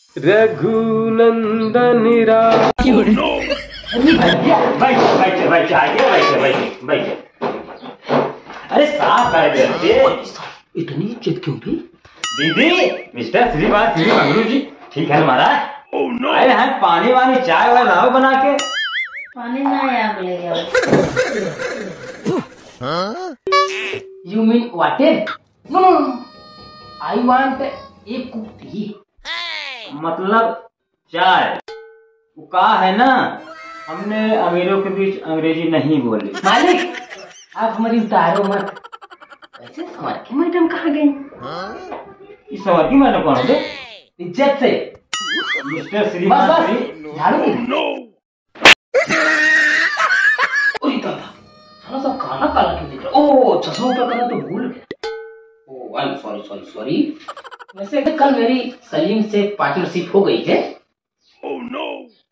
रघुनंदन बैठे। अरे साफ कर देते। इतनी इज्जत क्यों भी? दीदी मिस्टर श्रीवास श्री मंगरू जी ठीक है महाराज। आए हैं पानी वानी चाय वाय लाओ बना के। पानी ना आग ले You mean water? No, no, no. I want a cup tea. मतलब चाय। वो कहा है ना हमने अमीरों के बीच अंग्रेजी नहीं बोली। मालिक आप हमारी उतारो मत। वैसे संवर की मैडम कहाँ गई? इस सवाल की मैंने कौन होते? इज्जत से मिस्टर श्रीवास झाड़ू साला सब काला काला क्यों दिख रहा? ओह चश्मा ऊपर करना तो भूल गया। Oh I am sorry sorry sorry. वैसे कल मेरी सलीम से पार्टनरशिप हो गई है। Oh no.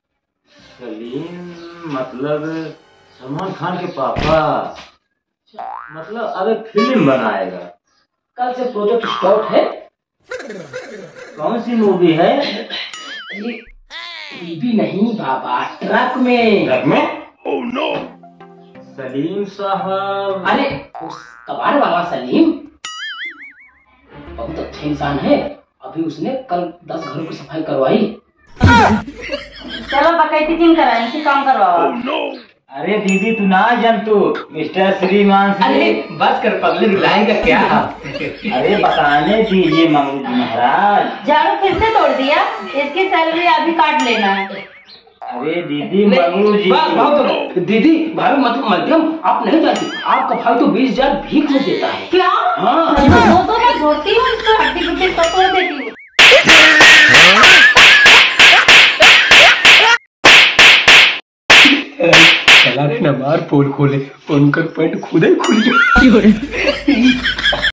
सलीम मतलब सलमान खान के पापा। मतलब अब एक फिल्म बनाएगा। कल से प्रोजेक्ट स्टार्ट है। कौन सी मूवी है? ये बीबी नहीं बाबा ट्रक में। ट्रक में? Oh no. सलीम साहब। अरे उस कबाड़ वाला सलीम बहुत अच्छा इंसान है। अभी उसने कल 10 घरों की सफाई करवाई। चलो बकैती चिन करा इनसे काम करवाओ। अरे दीदी तू ना जान तू मिस्टर श्रीमान। अरे बस कर पगले रुलाएगा क्या? अरे बताने दीजिए मंगरू जी महाराज। झाड़ू फिर से तोड़ दिया। इसकी सैलरी अभी काट लेना है। अरे दीदी मंगरू जी। दीदी भाई मतलब मध्यम आप नहीं जानती। आपका भाई तो 20,000 भीख में देता है। क्या? हाँ वो तो मैं छोड़ती हूँ इसको हड्डी गुड्डी तो तोड़ देती हूँ। चला रे ना मार पोल खोले उनका पेट खुद ही खुल गया।